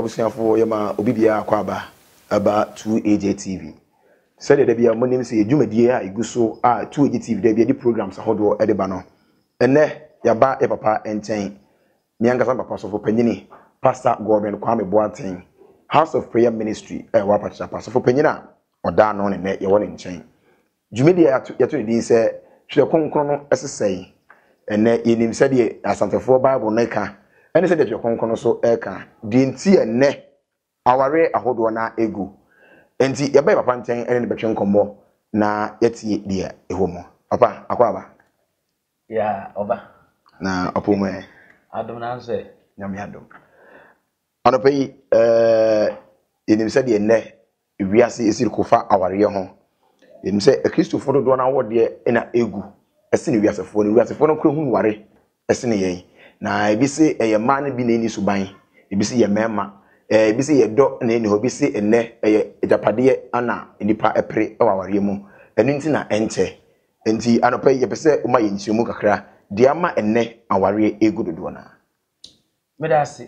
obusiafo yema obi bia akwaba aba 2AJ TV. Said there be a money say dwumadie a iguso a 2AJ TV there be the programs ahodo e de ba no. Ene yaba e papa enchen. Me angasa papa so for panyini Pastor Godwin Kwame Boateng House of Prayer Ministry wa pacha pastor for panyina oda no ne ye won nchen. Dwumadie ya to din say hwe konkron no esesei. Ene yenim said the asantefo Bible na ka ene said the konkron so e ka di nti ene aware ahodo na egu. Enti yabai papa nten ene betwe nkombo na yetie dia ehomo papa akwaba ya oba na opome adom na nse nyame adom anopai enim se de ene wiase esiri kofa aware ho enim se Kristofo do na wode na egu ese ne wiasefo no kro hu ware ese ne yen na ebi se eye ma ne bi na eni suban ebi se ye mema ebi se ye do na eni obi se ene eye ejapade ana enipa epre aware mu enu nti na enche enti anopa ye pese uma ye nchimu kakra de ama ene aware egu dodo na medase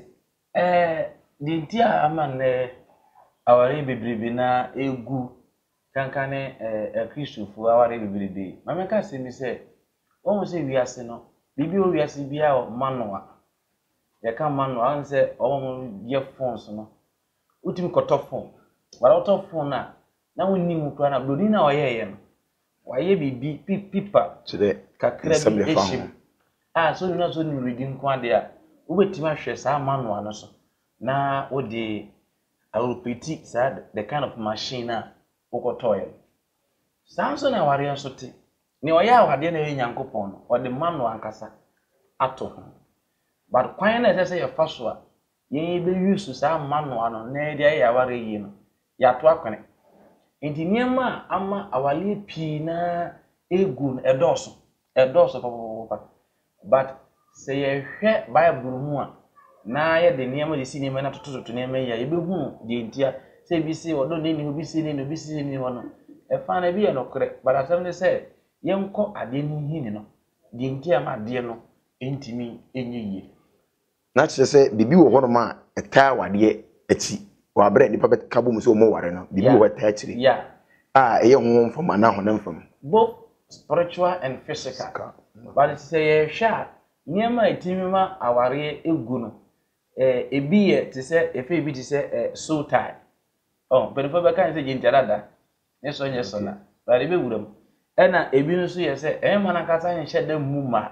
di nti ama ne aware bebrebe na egu kankane Kristofo aware bebrebe mameka se mi se o se wiase no bibi o wiase bia o manoa ya ka manoa an se o ye phones no utimi koto phone wala oto phone na wonni mu kra na blodi na oyeye no waye bibi pipa chede kakra bi eshim so no so ni reading kwa de a obetima hwe sa manoa no so na odi repeat sad the kind of machine na okotoye Samson na ware so te ni oya awade na Nyankopon no odi manoa ankasa ato ho but kwan na ese ye fa so a ye be use sa manoa no na de ya ware yi no ya to akwane enti niema ama awale pi na egu edoso papa but say ye hwe Bible mu a na ye de niema de si niema na tototo niema ya ye be hu de ntia say bi si odo ne ni obi si ne obi si ne no e fa na bi ye no kre but asem ne say ye nko ade ni hini no de ntia ma de no entimi enye yie na chese se bibi wo hono ma eta wade achi wa bre ni papa kabo mu so mo ware no bibi wo ta achiri eye ho mfama na ho na mfam both spiritual and physical but it say ye hwa niema etimi ma aware egu no ebi ye te se efe ebi te se soul tie but if we can say jintarada eso nye so na but ebe wuram na ebi no so ye se mana kata nye hye da mu ma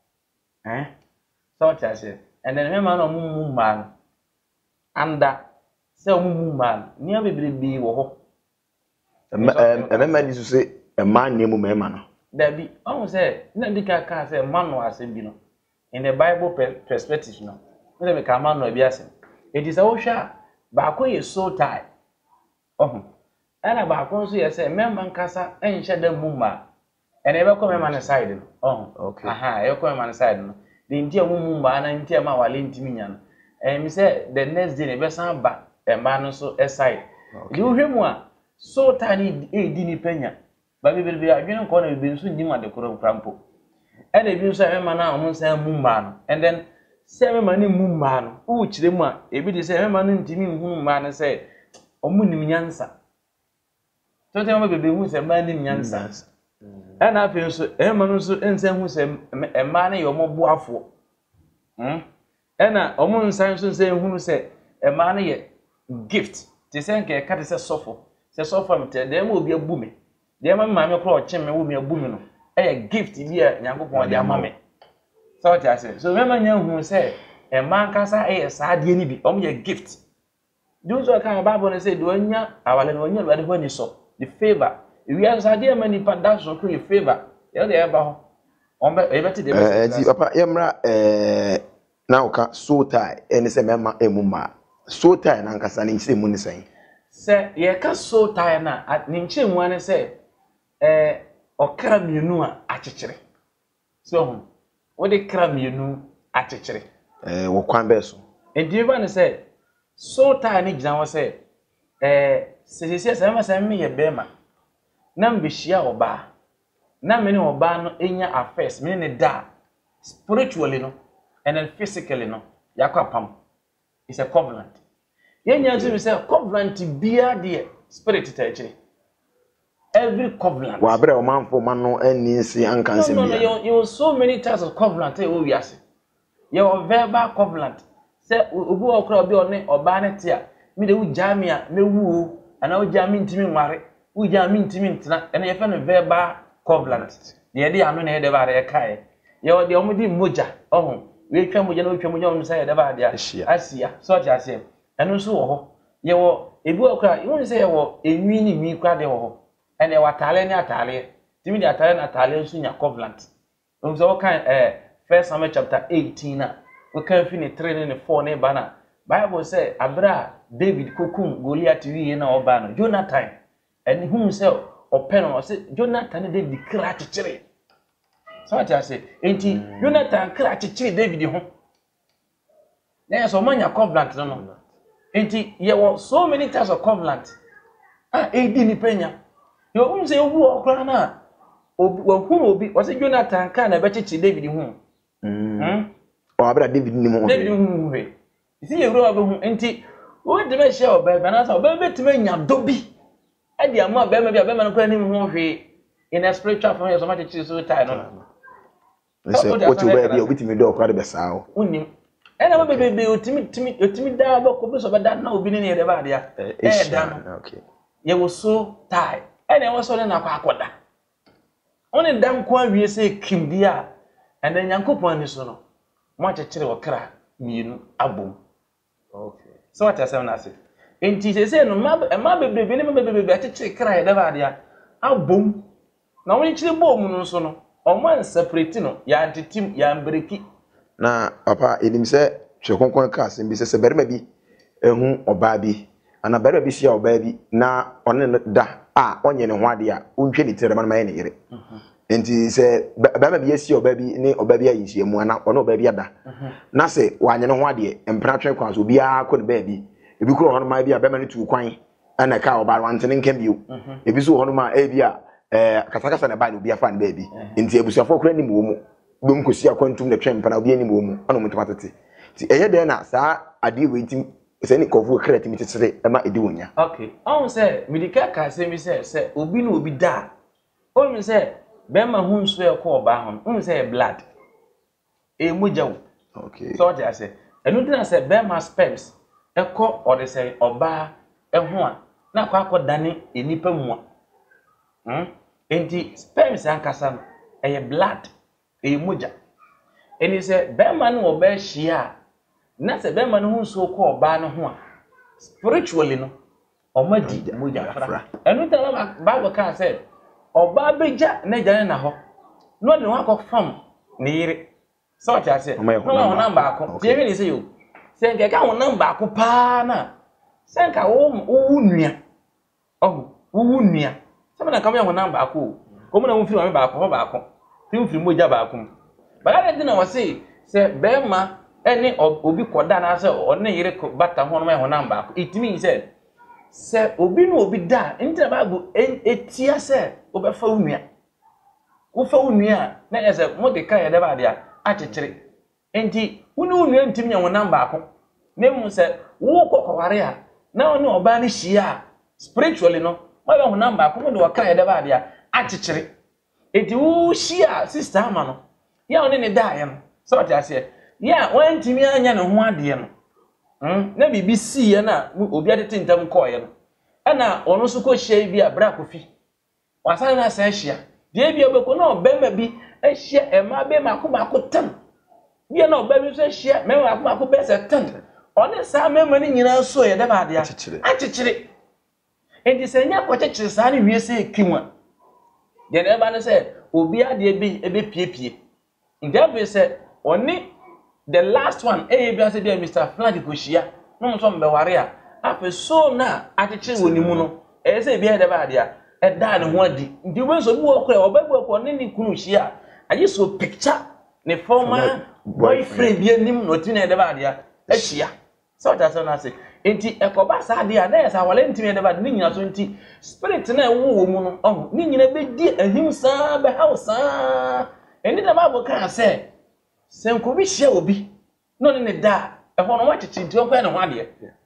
so ta se and then ma no mu ma anda se mu ma niema bebrebe wo ho emema ni so se ema nemu mema no dabi say na ndika ka say manu asem bi no in the Bible perspective no we me ka manu bi asem it is a hwa ba ko ye soul tie ana ba ko so ye say mema nkasa enhye da mu ma ene be ko mema na side no okay e ko mema na side no de ntia mu ma na ntia ma wale ntimi nya no me say the next day ne be san ba ma no so side di hwemu a so tani di ni penya ba bibelbe adwene ko na bibi nso nyim ade koro krampo e na bi nso emema na omo nsan mu ma no and then se emema ni mu ma no u kire mu a ebi de se emema no ntimi hu ma no se omo nim nyansa so te omo bebe hu se ma nim nyansa e na afi nso emema no nso ensan hu se ema na ye omo boafo e na omo nsan nso se hu se ema na ye gift te se nke ka te se sofo se sofo mte de ma obi abu me de ma me kro oche me wo me abu me no gift bi a Nyankopon de ama me so ta se so me ma nya hu se man kasa sa de ni bi om ye gift do so kan Bible ne say do anya awale no anya alwade ho ni so the favor we are sa de ma ni panda so ko ye favor ye de eba ho on be e beti de be papa yemra na oka so tie ene se mema emuma so tie na nkasa ni nchire mu ni sen se ye ka so tie na ni nchire mu ane se okra mienu a achechire so wo de kra mienu achechire wo kwan be so enti ba ne se so tie ni gina wo se se ma se me ye bema na mbehia oba na me ne oba no enya affairs me ne da spiritually no and then physically no yakwa pam is a covenant yenya so say covenant bia de spirit ta chire every covenant wa bere o manfo ma no ani si ankanse bia no you so many types of covenant we wi ase your verbal covenant say obu okra obi one oba ne te a me de wu jamia me wu ana wu jami ntimi nware wu jami ntimi ntena ene ye fe no verbal covenant de de anu ne de ba de kai ye de omudi moja ohun we twa moja na twa moja on say de ba de asia so ti ase enu so wo ho ye wo ebi okra you say ye wo enwi ni nwi kwa de wo ho ene watale ni atale timi de atale na atale nso nya covenant so kan First Samuel chapter 18 na we kan fi ni 3 ni 4 ni bana Bible say abra David kokum Goliath wi na oba no Jonathan eni hu say open no say Jonathan de dikra chichire so ati ase enti Jonathan kra chichire David ho na so manya covenant no enti ye won so many types of covenant edi ni penya yo say obu okra na obi obi o say Jonathan ka na be chichire David ho o abra David ni mo David hu he isi ye ro hu enti o de me share oba be na so oba betime nya dobi e de ama be ma bi no kwa ni hu hwe in a spiritual form so much chichire so tie no say what you wear bi obitimi do okra de be sao unim ena ma bebe otimi da ba ko be so be da na obi ni ne de ba de ya da no okay ye wo so tie ena wo so na kwa akoda oni dan kwa wie se kimdi a ena nyankopon ni so no mo achechire wakra mienu abom okay so what asem na se enti se no ma bebe ni ma bebe achechire kra ye de ba de ya abom na woni chire bom no so no o man separate no ya antitim ya mbreki na papa edim se hwekonkon ka asem bi se berema bi ehu oba bi ana berema bi sia oba bi na one da onye ne ho ade a onhwe ni tere man ma ye ne yire enti se berema bi sia oba bi ne oba bi ayinhie mu ana one oba bi ada na se wanye ne ho ade empra twen kwan so bi a ko ne ba bi ebi kuro hono ma bi a berema ne tu kwan ana ka oba wante ne nkem bio ebi so hono ma e bi a kasakasa na ba ne obi afa ne ba bi enti ebusuafo kura ni mu mu bom kosi akwantum na twem pana obi anim wo mu ana mutum atete ti eye de na saa ade we tim se ni kofu kra tim titsire e ma edi wonya okay on say medika ka se mi se obi na obi da on mi se be ma hu nso e ko oba hon on say blood e mojawo okay so what I say enu dina se be ma sperms e ko o de say oba e ho a na kwa akodane enipa mu a enti sperms ankasa no e blood moja eni se be ma no oba hia na se be ma no hu so ko oba no ho a spiritually no omadi moja fra enu tell ma Bible can say oba beja na jane na ho no de ho akofam ne yire so what I say no ho number akọ tie ni say yo se nke ka ho number akọ pa na se nka wo nua wo nua se me na ka me ho number akọ ko mo na wo firi ma ba akọ fi moja ba akum ba ga na wase se be ma ene obi koda na se one yire ko bata ho no ma ho namba ko it means se obi no obi da ntina ba go etia se obefa unua wo fa unua na ese mo de kan ye de ba de a chechire enti unu unua ntim nya ho namba ko na mu se wo kokoware a na one oba ni hia spiritually no ma be ho namba ko mo de wakan ye de ba de a chechire eti wo shia sister ama no ya one ne da ya no so what I say ya wantimi anya ne ho ade no na bibi si ya na obi ade tintam ko ya no ana ono so ko hia bi abra kofi wasan na sa hia de bi obeko na obema bi ahia ema be mako tam bi na obema so hia me mako be se tam one sa mema ni nyina so ya da ba de a chechire enti senya ko chechire sa ne wie se kinwa de na ba no say obi ade ebe piepie njabe say oni the last one bi say Mr. Flag ko hia no so mbe ware a afa so na atechire woni mu no say bi ade ba ade a da ne ho adi ndi we so bi wo kra obabu ko ne ni kunu hia ayi so picture ne former boyfriend bi anim no ti na ade ba ade a hia so that so na say enti ekoba sa ade a na esa wale ntimi ade ba ni nyina so enti spirit na wo mu no ni nyina be di ahimsa be hausa eni da Bible kan say senko bi hia obi no ne da e ho no wa chichi nti okwa na ho ade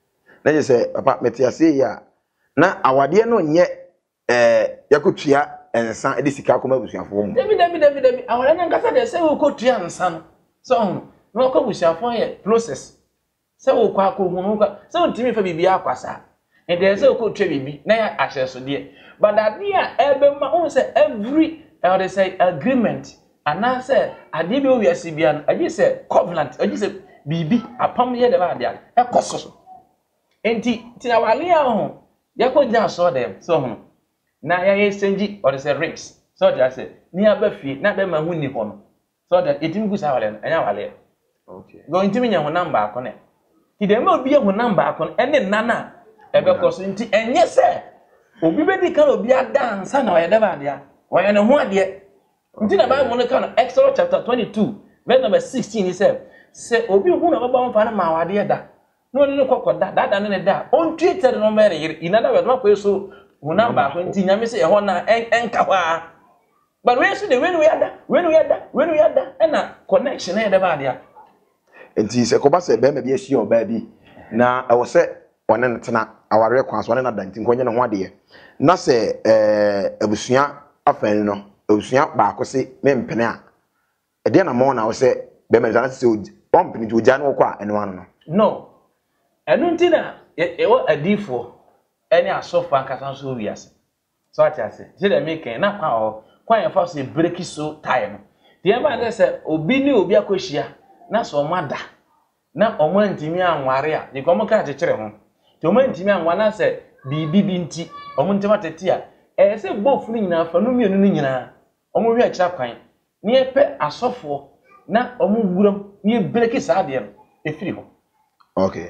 na je say papa meti ase ya na awade no nye yakotua ensa edi sika akoma busuafo mu Dabi awade na nkasa de say wo kotua ensa no so no ko busuafo ye process say wo kwa ko hu no say wo ntimi fa bibia akwasa and there say wo kotua bibi na ya ahyeso de but that dia ebe ma won say every they say agreement and I say ade bi o wiase bia no agi say covenant agi say bibi apam ye de ba de e koso enti tina wale ya ho yakoja so dem so ho na ya exchange or say rings so that say ni abafie na be ma hu ni ho no so that etim gu sa wale no anya wale okay go ntimi nya ho number akone ti dem obi ho number akone ene nana ebe koso nti enye se obi be di kan obi adansa na o ye de ba de a o ye ne ho ade nti na Bible no kan Exodus chapter 22 verse number 16 he said say obi hu na baba mfa na ma wade da no ne kokoda dada ne da on tweeted no mere in other words makwe so hu number ko nti nyame se e ho na enka hwa but we so the when we ada na connection e da ba dia nti se ko ba se be ma bi ahia oba bi na e wo se one ntena aware kwan so one na danti nkonye ne ho ade na se abusua afan no abusua ba ko se mempene a e de na mo na wo se be ma zan se o mpene ti oja no kwa eno ano no enu ntina ewo adifo eni asofa ankasa so wiase so atiase se de make na kwa o kwa fa so break so time de ma de se obi ni obi akohia na so mada na omo ntimi anware a de komo ka chekere ho de omo ntimi anwa na se bibi nti omo ntima tete a se bofu ni nyina fa no mienu ni nyina omo wi akira kwan ni epe asofo na omo wuram ni break sa de efiri ho okay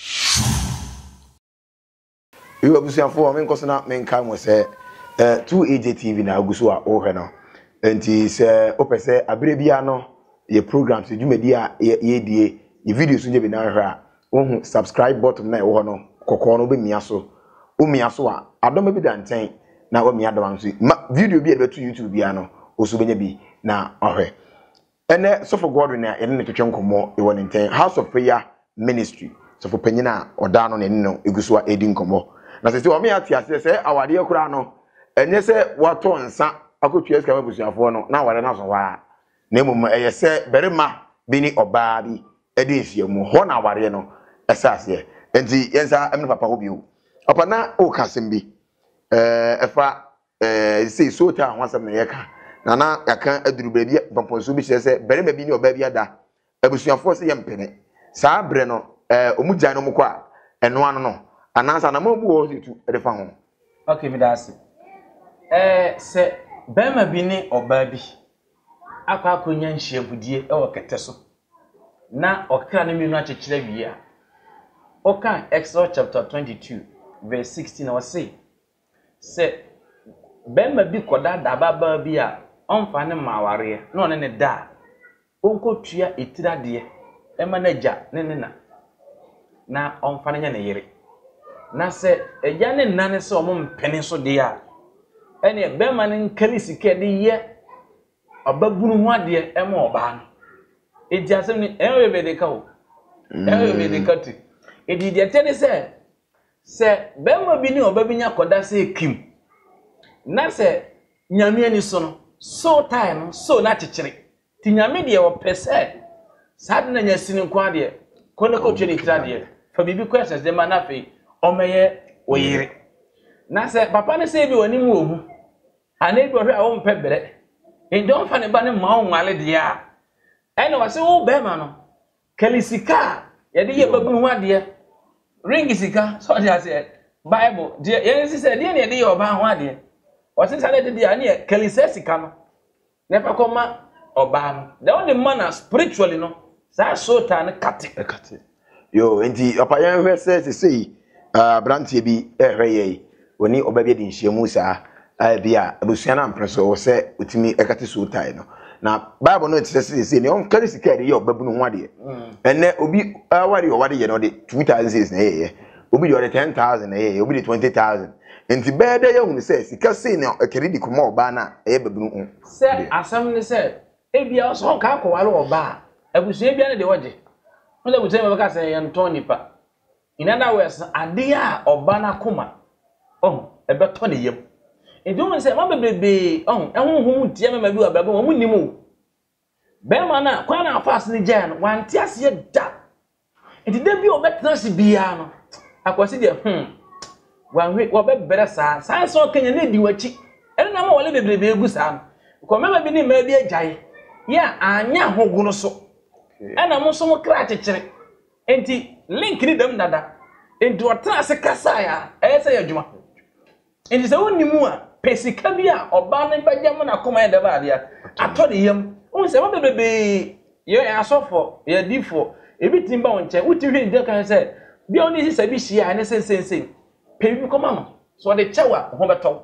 you abusuafo o men kosona men kan mo se 2AJ TV na aguso a o hwe no enti se opese abere bia no ye programs djumedi a ye die ye videos nje bi na hwe a wo subscribe button na e wo no kokko no be mia so o mia so a adom bi danten na wo mia dom so video bi e betu YouTube bia no oso benya bi na ohwe ene so for God na ye ne twetwe nkomo e won nten House of Prayer Ministry so for panyina oda no ne no eguso a edi nkomo na se o me atiase se awade akura no enye se wato nsa akotwa eska mabusuafo no na awade na so wa na emum eye se berima bi ni oba bi ede efiamu ho na awade no esase enti yensa emne papa hobi o papa na o kasem bi efa se so ta ho asem na yeka na yaka adurubra bi pamponso bi se berima bi ni oba bi ada abusuafo se yempene saa bre no omugyan no mkwa eno ano no anansa na mabu wo situ edefa ho okay mi dasi se bema bi ni oba bi akwa akonya nhyiabudie e wo kete so na okra no mienu achekire bia okan Exodus chapter 22 verse 16 na say se bema bi koda da baba bi a onfa ne maware na one ne da onkotua etirade ema na ja ne na onfa ne ne yere na se eja ne nane se omo mpene so de a ene bema ne nkari sike de ye obabunu ho ade ema oba no edi asem ni enwe be de ka o enwe be de ka ti edi de tene se bema bi ni oba bi nya koda se kim na se nyame ani so no so time so na chechire ti nyame de wo pese sad na nya sini kwa de kono ko twene tira de fa bibi questions de ma na fe omeye oyire na se papa ne se bi woni mu ohu ane bi ohwe a wo mpe bere en don fa ne ba ne ma onwale de a ene wase wo be ma no kalisika ye de ye babunu ho ade ring sika so de ase bible de ye se se de ne de ye oba ho ade wase sale de de ane kalisika no ne fa koma oba no the only man spiritually no sa so ta ne kate yo enti papa yan hwe se sei brantie bi ehwe woni oba bi de nhyiamu saa bia abusuana ampreso wo se otimi ekate so tai no na bible no tse se ne on kare sika de ye obabunu ho ade enne obi awari owade ye no de 2000 na ye obi de 10,000 na ye obi de 20,000 enti bede ye hu se sika se ne ekere di kuma oba na ye babunu ho se asam ne se ebia so ka akowale oba abusua bia ne de woje mo le butem be ka se ye nton nipa in other words adia obana koma ebeto ne yam enti won say ma bebebe ehunhum tie ma bi wa bebe wo munnim be ma na kwa na fast ni gya no wanti ase da enti da bi obetna se bia no akwasi de wanwe wobebere saa so kanya na di wachi ene na ma wale bebebe egu saa ko mema bi ni ma bi agyae ya anya hoguno so ena mo so mo kra chechire enti link ni dam dada enti otra se kasa ya ese ya djuma enti se wonimu a pesika bi a oba ne bagya na koma ya ba dia atode yam won se ma bebebe ye asofo ye difo ebi timba wonche wuti hwe ndi kan se bi oni si sabi hia ne sensensen pe bi koma no so de chewa ho beto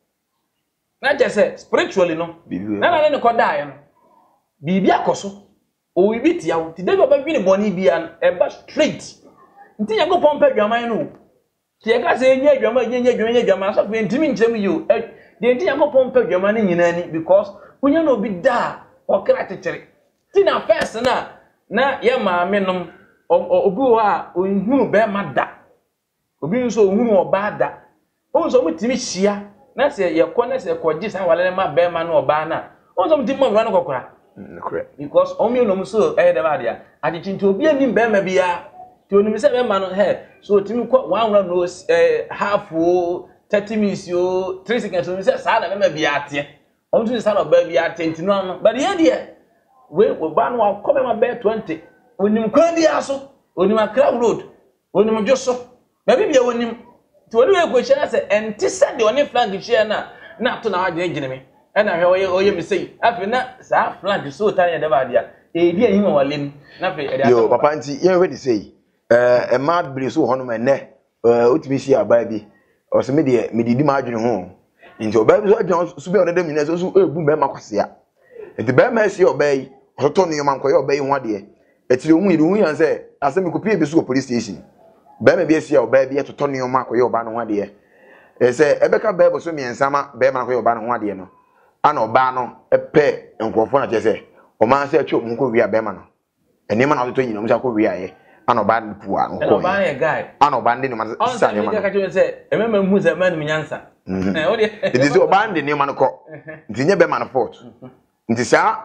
na je se spiritually no na ne ko dae no bibi akoso o wi bitia wo ti de baba bi ne boni bia eba straight nti ya go pompa dwaman no ti ya ka se enye adwaman so fe ntimi nkyem yo de nti ya go pompa dwaman nyina ni because unya no bi da o kra tetire ti na first na ya maame nom obi wo a ohunu be ma da obi nso ohunu oba da onso mutimi hia na se ye ko na se ko gi sa walele ma be ma no oba na onso mutimi mo no kokora correct because omi no so de ba dia adichinti obi anim be ma bia ti onim se be ma no so timi ko one round no half 30 minutes yo 3 seconds onim se sa na be ma bia ate onto sa no ba bia ate ntino no but ye dia we ba no akome ma be 20 onim kwa bia so onim akra road onim joso ba bia onim ti woni we ko hye se enti se de oni flag hye na to na wadwe gine ana hwe oye mi sei afi na sa flag so tan ya de ba dia di anyi wale na fe e yo papa nti ye we di sei e ma bri so hono me ne otimi hye aba bi o se me de me didi ma adwene ho nti oba bi so adwene so be onedem nyina so ebu me makwasea nti be ma hye oba yi ototo no yoma nkoye oba yi ho ade etire hu yan se asemi kopie bi so police station be ma bi hye oba bi etoto no yoma nkoye oba no ho ade se ebeka be bo so miensa ma be ma nkoye oba no ho ade no ana oba no epe nkrofo na chese o man se atwa mu ko wi abema no enima na ototo nyina mu sa ko wi aye ana oba no puwa no ko oba ye guy ana oba ndi no ma sa nyama ka chwe se emema mu ze man mi nyansa o de it is oba ndi ne ma no ko ntinye be ma no fort nti sa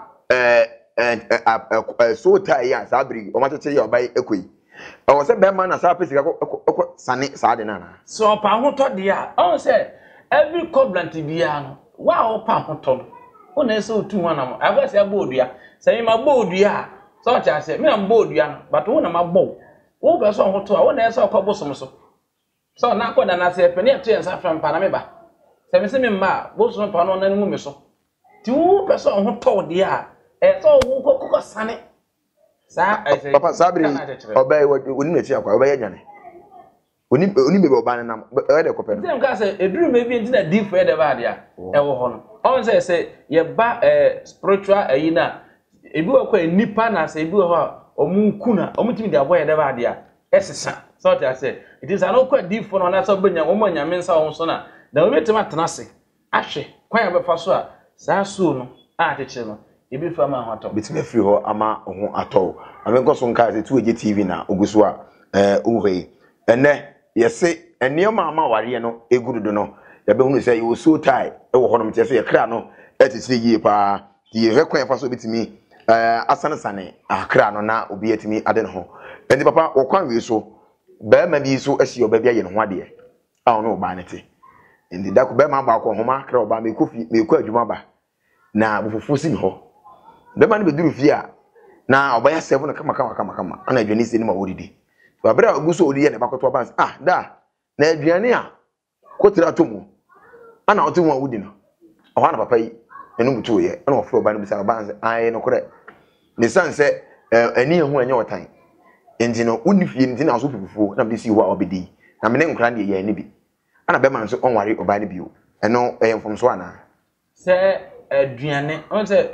so ta ya sa bri o ma tete ya oba ekoi o se be ma na sa pesika ko sane sa de na so pa ho to de a on se every covenant bia no wa o pa ho to o na se otu ho na mo agasi abodua se mi ma bodua so cha se mi na bodua no but wo na ma bo wo be so ho to a wo na se okọ bosom so na akọ da na se pe ne to yensa fram pa na me ba se mi ma bosom pa no na mu me so ti wo be so ho to de a so wo kokọ sane sa papa sabri obey woni na chi akwa obey nyane oni bebe oba nam e de kopɛ no dem ka se eduru me bi ntina deep for de ba dia e wo ho no on se ye ba spiritual ayi na ebi wo kwa nipa na se ebi wo ha omunkuna omutimi de aboye de ba dia esesa so ta se it is an okwa deep for no na so benya wo nyame nsa wo so na da wo betima tena se ahwe kwan ya befa so a saa so no a teche no ebi fa ma ho atọ bitime free ho ama ho atọ amenko so nka se 2AG TV na oguso a uhwe ene yese enioma ama ware no egurudo no yabehunu se you so tie e wo honom tie se ye kra no etitire yie pa die hwe kwan fa so bitimi asane sane akra no na obi etimi ade no ho enti papa wo kwan wi so ba ma bi so ahie oba bi aye no ho ade a ono ba ne te enti da ko ba ma ba ko homa kra oba me kofi me ko adwuma ba na bufufu si ho be ma ne be duru fi a na oba ya 7 no kama ana adwani se ni ma wodidi babra oguso odi ye ne bakoto ba da na aduane a kotira tomu ana otu wudi no o ha na papa yi enu mutu ye ana ofro ba no bisa ba nse ai no kore ne sanse ani ehu anya otan enti no uni fie enti na so pupufu na bi si wa obedi na me ne nkran de ye ne bi ana be man so onware oba ne bi o eno mfom so ana se aduane on se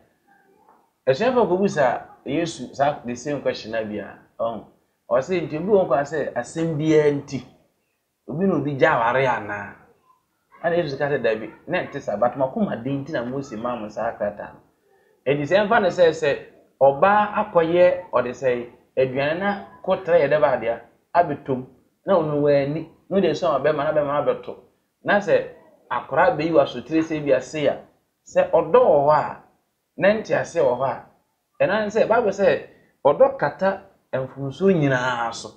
eshefa ko busa Yesu sa the same question na bia o se nti bi won kwa se asembia nti obi no bi jaware ana ana Yesu ka se dabi na nti sabat makoma de nti na Mose mam sa akata e di se mfa ne se oba akoye o de se aduane na kotra ye de ba dia abetom na onu wani no de so abema na bema abeto na se akora be yi wasotire se bia se ya se odo wo a na ntiase wo a enan se Bible se odo kata emfunso nyina so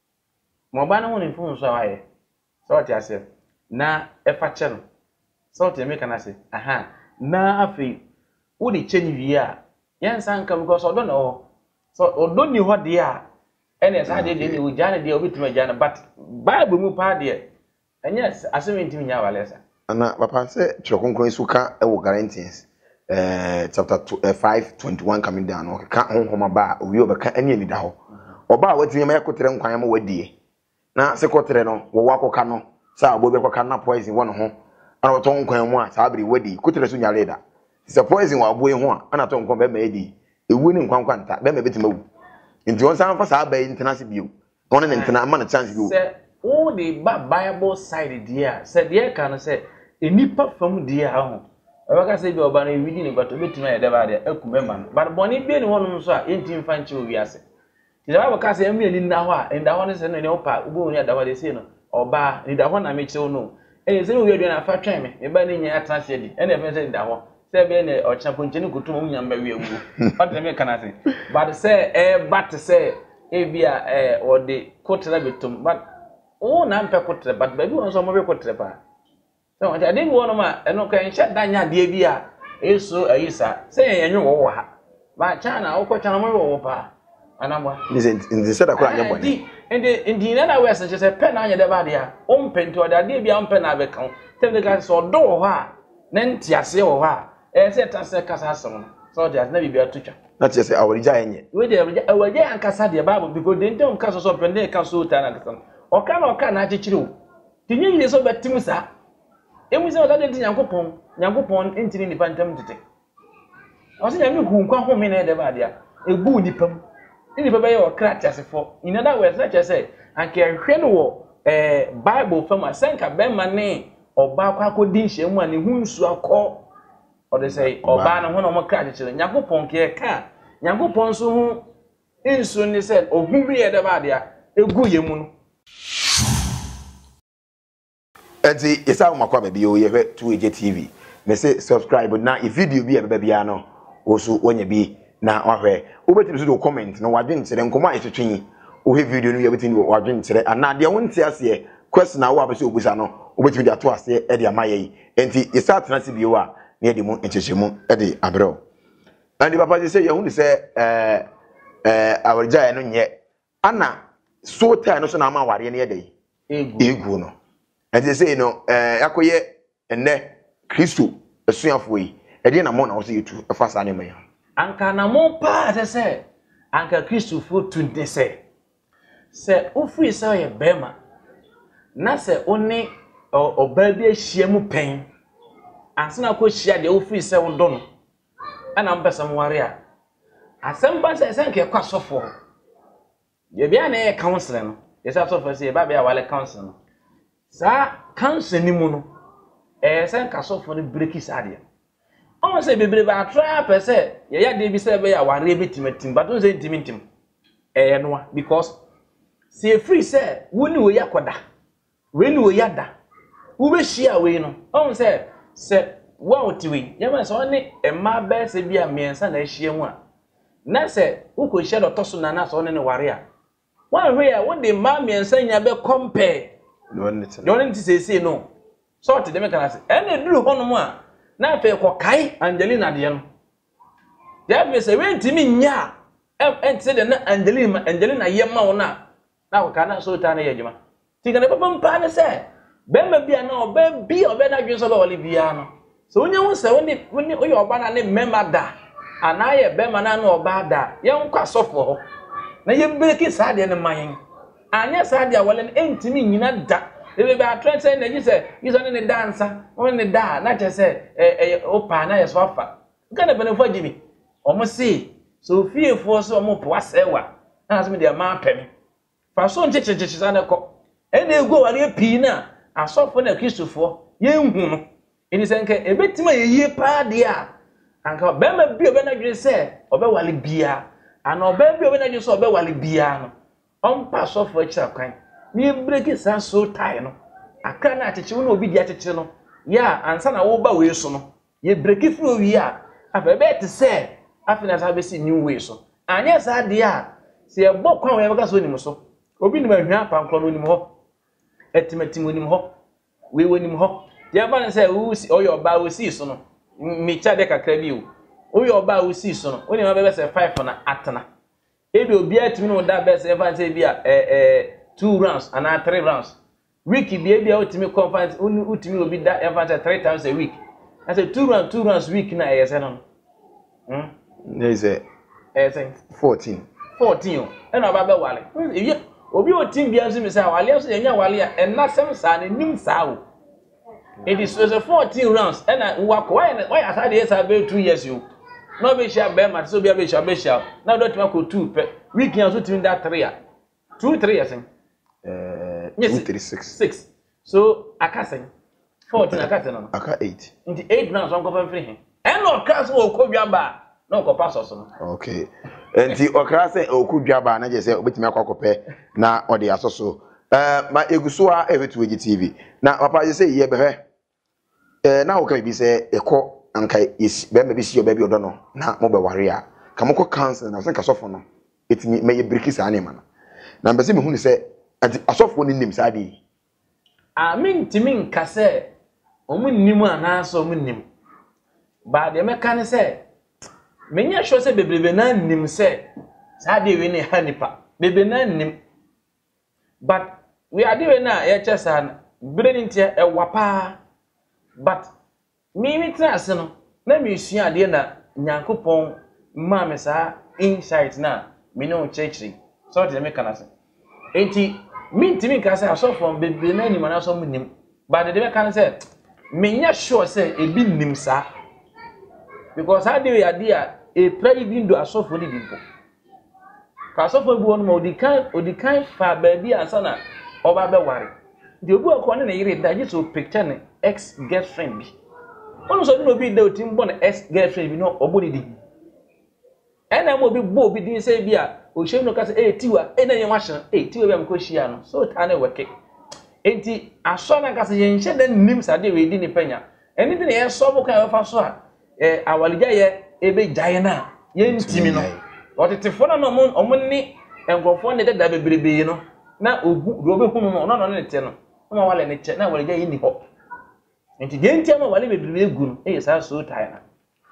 mo ba na woni mfunso aye so otiase na efa che no so otemeka na se aha na afi wo de chenyi wi a yansa nka because odo na ho so odo ni ho de a ene sa de de wo jana de obituma jana but Bible mu pa de enye asemi ntimi nya walesa ana papa se chrokonkron isu ka e wo Galatians chapter 5:21 coming down o ka honhoma ba owi obeka ene ni da ho oba watimi ma yakotere nkwan ma wadie na se kotere no wo wakoka no sa agbo be koka na poison won ho ana woto nkwan mu a sa abri wadi kotere so nyale da se poison wa agbo ho a ana to nkwan be ma edi ewu ni nkwan kwanta be ma betima wu nti won san fa sa ba international bio won ne international ma na chance bio se o the Bible side there said there can say enipa fam there ho aka say bi oba na ewidi ni bato betima ya deba there ekumema no but boni bi ni wonum so a enti mfa nche owi ase ti Bible ka say emi ni na ho a nda ho ne se ne opa ubo ni adawa de say no oba ni da ho na meche no se no wi aduana afa twen me ba ni nya atra se di ene fe se da ho se be ne ocha ponche ni kutum mu nyamba wi awu but me kana say but say but say bia ode kotra betum but o na mpe kotre but baby won so mo be kotre pa so ade bi won ma eno kan sha danya de bi a eso ayisa se yenyu wo ha ba cha na wo ko cha na mo wo pa anamwa nze se da ko anya bone ndi na we se se pe na anya de ba de a o mpe nti ode ade bi a mpe na be kan tem de ga so do wo ha na ntiase wo ha se ta se kasa asem so de na bi bi atutwa na tie se awrija enye we de awrija ankasa de Bible because de ntom kasa so pe na ka so ta na kasa oka na achichiri o tinyi ile so betim sa emu se o da de nyankopon entini nipa ntam tete o se nyame hu nkwa ho me na de ba dia egbu nipam ni baba ye o krat asefo in other words na che say anke hwe no wo Bible fam asenka be ma ne oba kwa akodi nhye mu a ne hu nsu akọ o de say oba na ho no mo krat achichiri nyankopon ke ka nyankopon so hu nsu ni say ohu bi ye de ba dia egu ye mu no enti isa makwa baby o ye hwe 2AJ TV me say subscribe na if video bi e baba bia no oso wonya bi na ohwe obetimi so do comment na wadwen nsere nkomo a etwetwen o he video no ye betimi wadwen nsere ana de wonte ase question na wo abese obusa no obetimi de ato ase e de amaye enti isa atenase bi o a na ye de mu enchechemu e de abrel and papa say ye hu say awarja no nye ana so time no so na ama ware ne ye de egu no enti say no yakoye enne Kristo esuafo yi e de na mo na wo say yetu e fa sa ne me anka na mo pa se anka Kristo fo tunde se ofri se ye bema na se oni oba bi ahia mu pen ansena ko hia de ofri se wo do no ana mpesa mo ware a asem se nke kwa sofo ye bia na ye counselor no ye sa sofo se ye ba bia wale counselor no sa counselor ni mu no se nka sofo no break isade o se bebre ba try pese ye ya de bi se be ya ware betimatim but on se intimintim noa because se free se woni wo yakoda we ni wo yada wo be hia we no on se wa otiwe ye ma se oni emma be se bia miensa na hia mu a na se wo ko hia do toso na so oni ne ware a wa hwe a wo de ma miensa nya be compare no nti se no so te dem kana se ene duru hono mu a na fe ko kai Angelina de no ya be se we ntimi nya enti de na Angelina yema wona na ko kana so ta na yejuma ti kana papa mpa ne se be ma bia na oba bi oba na dwen so ba wale bia no so onye wo se woni oye oba na ne mema da ana ye be ma na na oba da ye nkwa sofo ho na ye beki sa de ne man anya sa de wale ntimi nyina da ebe be atrense na ji se yiso ne dansa won ne da na che se opa na ye so afa kana be ne fo jibi omo si so fiefo so omo po asewa na so me de ma pem fa so nchecheche sa ne ko ene ego ware pi na asofo na Kristofo ye hu no eni se nke ebetima ye yie pa de a anka be ma bi obe na dwe se obe wale bia ana obe bi obe na dwe se obe wale bia no on pass off for each kwan ni break it so tie no aka na acheche no obi di acheche no ya ansa na wo ba we so no ye break it through wi a afebe te say afina sa be si new way so anya sa de a se e bo kwan we beka so nim so obi nim ahwa pankro no nim ho etimatim nim ho we wonim ho je ba na say wo si oyo ba wo si so no mi cha de kakra bi o oyo ba wo si so no oni ma be say 5 na atena ebi obi atimi no da be say fan say bi a 2 rounds and 3 rounds week bi ebi a otimi conference utimi obi da fan say 3 times a week I say 2 rounds week na e say no there is a 14 o ena ba be wale obi o team bia so me say wale so nya wale a ena sem sa na nim sa o it is 14 rounds ena wako why asa dey say be 2 years yo no be sha be ma so bia be sha now don't make 2 pe week yan so team that 3 2-3 years 2-3-6 so akasa 14 akasa no aka 8 into 8 rounds on go free him eno class wo ko bia ba no ko pass us no okay enti okra se okudwa ba na je se obetimi akwakope na ode asoso ma eguso a evetu egi tv na papa je se ye behwe na wo ka bi se ekọ anka is be me bi si oba bi odo no na mo be ware a ka mo ko cancel na se ka sofo no etimi me ye briki sa ne ma na mbese me hu ni se asofo ni nim sa di amin timin ka se omunnim ana so omunnim ba de me kan se menya sho se bebrebe na nim se sa de we ne hanipa bebe na nim but we are doing na ya chesa brain ntia e wapa but me trase no na me sua de na nyankopon ma me sa insight na me no chechiri so de me kan se enti mintimi ka se aso from bebe na nim na so mu nim but de me kan se menya sure se e bi nim sa because how do we idea a pray even do asofo ni bimpo ka asofo bi won ma odikan fa baby ansana oba be ware de obu akọ ne yire da je so picture ne ex girlfriend bi onu so no bi da otim bo ne ex girlfriend bi no obodi di ena mo bi bo bi din say bi a o shey no ka say tiwa ena yen wa hye tiwa bi am ko hia no so ta na weke enti aso na ka say yen hye da nim sa de we di ni panya eni de yen so bo kan fa so a awalija ye ebe jaye na ye ntimi no otitefo na no omni enkrofo ne deda bebrebe no na ogu do be hunu no no ne te no ma wale ne che na awalija ye ni ho enti ye ntia ma wale bebrebe egu no e sa so tai na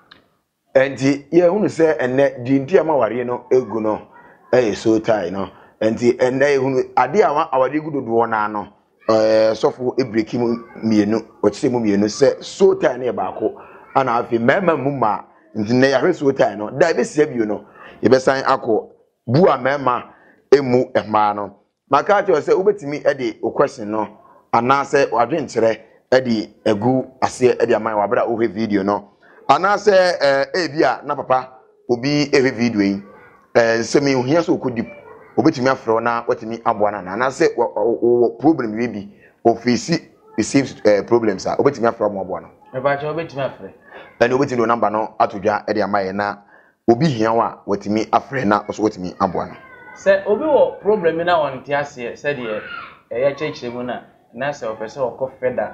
enti ye hunu se enne di ntia ma ware no egu no so tai no enti enne ye hunu ade a awade gu dodo na no sofo ebreki mu mienu o chise mu mienu se so tai na e baako ana afi mema muma ndine ya hweso tai no da be sia bio no ye be san akọ bu a mema emu ema no maka che se ubetimi e de o question no ana se wadwen kire e de egu ase e de aman wa bra o he video no ana se bia na papa obi e he video yi se me ohia so okodi obetimi afro na watimi aboa na ana se problem we bi ofisi receive problems a obetimi afro mo aboa no e ba che obetimi afre and obetimi number no atodwa e de amaye na obi hia wa watimi afre na so watimi aboa no se obi wo problem na won ti ase se de ya chechire mu na se ofese okọ feda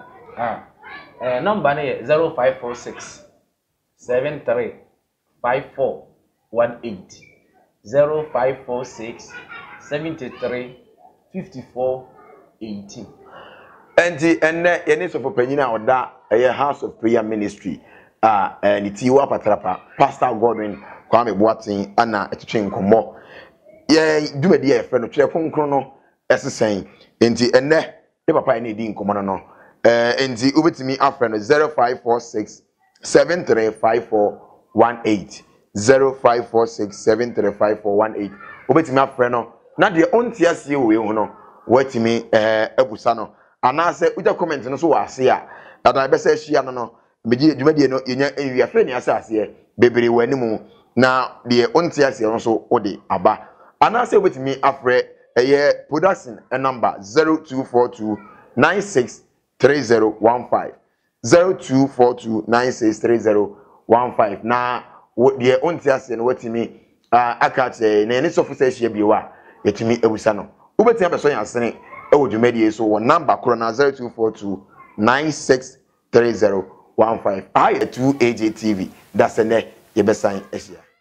number ne 0546 73 5418 0546 73 5418 enti enne yene so popanyina oda House of Prayer Ministry ni tiwa patrapa Pastor Godwin Kwame Boatin ana etwetwe nkomo ye dumadi ye frɛ no twere kronkron no esesen enti enne ne papa ne di nkomo no enti ubetimi afrɛ no 0546 735418 0546 735418 ubetimi afrɛ no na de onti asie we hu no watimi abusa no anase uja comment no so wase a da be se hia no meji dwumadie no yenya enwia frɛ ni asase bebere wanimu na de onti asie no so ode aba anase obetimi afrɛ production number 0242 963015 0242963015 na de onti asie no watimi akache na ene sofo se hia biwa yɛtumi ebusa no wobɛtumi abɛsɔ yɛn asene ɛwɔ dwumadie so wɔ number koro na 0242963015 ayɛ 2AJ TV dasɛnɛ yɛbɛsan ahyia